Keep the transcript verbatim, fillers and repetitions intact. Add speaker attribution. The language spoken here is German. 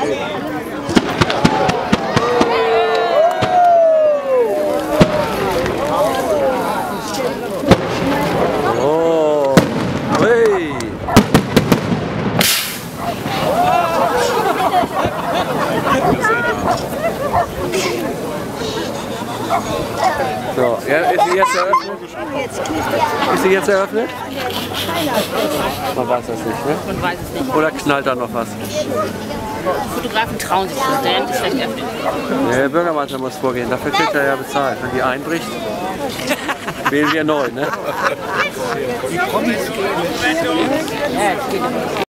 Speaker 1: Oh, hey. So, ja, ist sie jetzt eröffnet? Ist sie jetzt eröffnet? Man weiß das nicht, ne?
Speaker 2: Man weiß es nicht.
Speaker 1: Oder knallt da noch was?
Speaker 2: Fotografen trauen sich nicht, der ist schlecht öffnen.
Speaker 1: Der Bürgermeister muss vorgehen, dafür kriegt er ja bezahlt. Wenn die einbricht, wählen wir neu, ne?